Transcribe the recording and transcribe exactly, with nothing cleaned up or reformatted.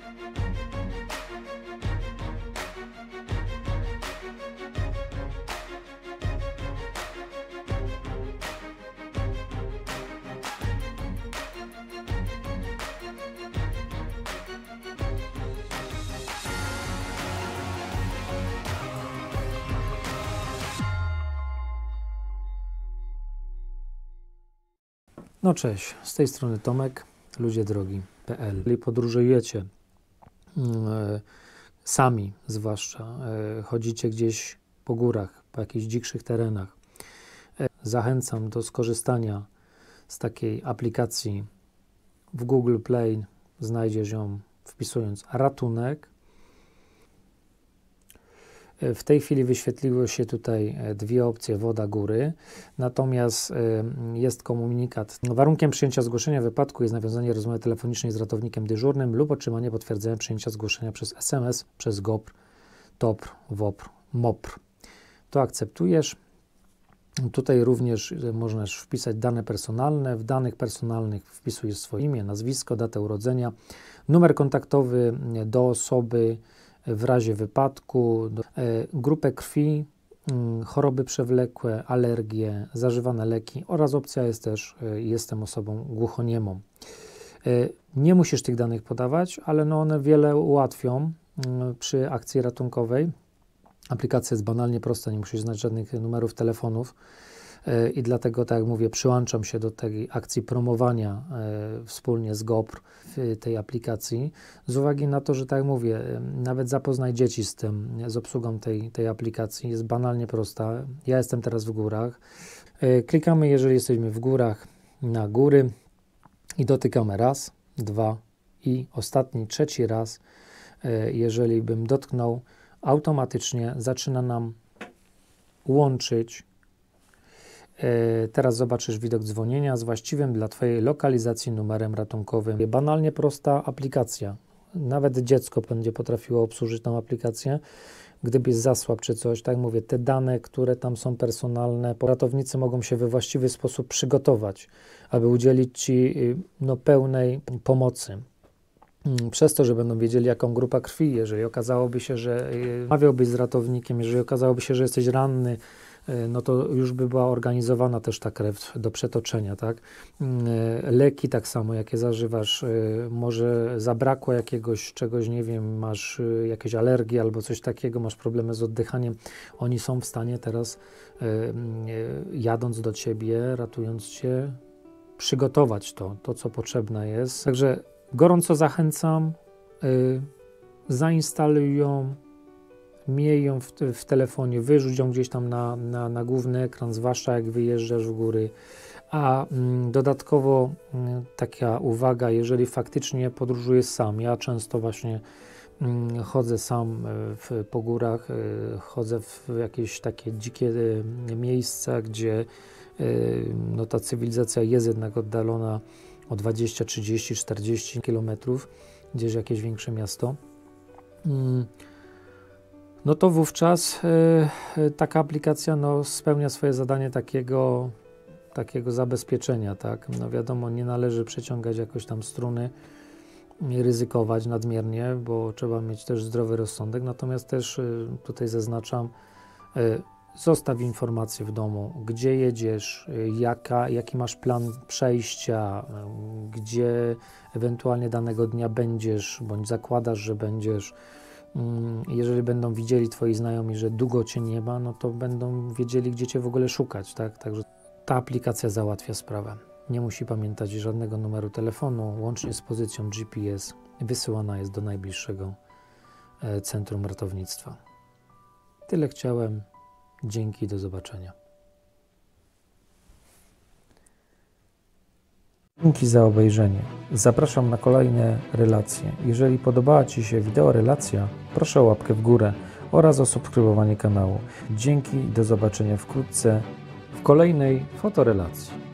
No cześć, z tej strony Tomek, ludzie drogi kropka p l. Jeżeli podróżujecie yy, sami, zwłaszcza yy, chodzicie gdzieś po górach, po jakichś dzikszych terenach, yy, zachęcam do skorzystania z takiej aplikacji w Google Play. Znajdziesz ją wpisując ratunek. W tej chwili wyświetliły się tutaj dwie opcje, woda, góry, natomiast jest komunikat. Warunkiem przyjęcia zgłoszenia wypadku jest nawiązanie rozmowy telefonicznej z ratownikiem dyżurnym lub otrzymanie potwierdzenia przyjęcia zgłoszenia przez S M S, przez G O P R, T O P R, W O P R, M O P R. To akceptujesz. Tutaj również możesz wpisać dane personalne. W danych personalnych wpisujesz swoje imię, nazwisko, datę urodzenia, numer kontaktowy do osoby w razie wypadku, grupę krwi, choroby przewlekłe, alergie, zażywane leki oraz opcja jest też, jestem osobą głuchoniemą. Nie musisz tych danych podawać, ale no one wiele ułatwią przy akcji ratunkowej. Aplikacja jest banalnie prosta, nie musisz znać żadnych numerów telefonów i dlatego, tak jak mówię, przyłączam się do tej akcji promowania e, wspólnie z G O P R w tej aplikacji, z uwagi na to, że tak jak mówię, nawet zapoznaj dzieci z tym, z obsługą tej, tej aplikacji, jest banalnie prosta. Ja jestem teraz w górach. E, klikamy, jeżeli jesteśmy w górach, na góry i dotykamy raz, dwa i ostatni, trzeci raz, e, jeżeli bym dotknął, automatycznie zaczyna nam łączyć. Teraz zobaczysz widok dzwonienia z właściwym dla Twojej lokalizacji numerem ratunkowym. Banalnie prosta aplikacja. Nawet dziecko będzie potrafiło obsłużyć tą aplikację, gdybyś zasłabł czy coś. Tak jak mówię, te dane, które tam są personalne, ratownicy mogą się we właściwy sposób przygotować, aby udzielić Ci no, pełnej pomocy. Przez to, że będą wiedzieli, jaką grupę krwi, jeżeli okazałoby się, że rozmawiałbyś z ratownikiem, jeżeli okazałoby się, że jesteś ranny, no to już by była organizowana też ta krew do przetoczenia, tak? Leki tak samo, jakie zażywasz, może zabrakło jakiegoś czegoś, nie wiem, masz jakieś alergie albo coś takiego, masz problemy z oddychaniem, oni są w stanie teraz, jadąc do Ciebie, ratując Cię, przygotować to, to co potrzebne jest. Także gorąco zachęcam, zainstaluj ją, miej ją w, w telefonie, wyrzuć ją gdzieś tam na, na, na główny ekran, zwłaszcza jak wyjeżdżasz w góry. A mm, dodatkowo mm, taka uwaga, jeżeli faktycznie podróżujesz sam, ja często właśnie mm, chodzę sam w, po górach, y, chodzę w jakieś takie dzikie y, miejsca, gdzie y, no, ta cywilizacja jest jednak oddalona o dwadzieścia, trzydzieści, czterdzieści kilometrów, gdzieś jakieś większe miasto. Mm, no to wówczas y, taka aplikacja no, spełnia swoje zadanie takiego, takiego zabezpieczenia, tak? No wiadomo, nie należy przeciągać jakoś tam struny i ryzykować nadmiernie, bo trzeba mieć też zdrowy rozsądek, natomiast też y, tutaj zaznaczam, y, zostaw informacje w domu, gdzie jedziesz, y, jaka, jaki masz plan przejścia, y, gdzie ewentualnie danego dnia będziesz, bądź zakładasz, że będziesz. Jeżeli będą widzieli Twoi znajomi, że długo Cię nie ma, no to będą wiedzieli, gdzie Cię w ogóle szukać, tak? Także ta aplikacja załatwia sprawę. Nie musi pamiętać żadnego numeru telefonu, łącznie z pozycją G P S wysyłana jest do najbliższego centrum ratownictwa. Tyle chciałem. Dzięki, do zobaczenia. Dzięki za obejrzenie. Zapraszam na kolejne relacje. Jeżeli podobała Ci się wideo relacja, proszę o łapkę w górę oraz o subskrybowanie kanału. Dzięki, do zobaczenia wkrótce w kolejnej fotorelacji.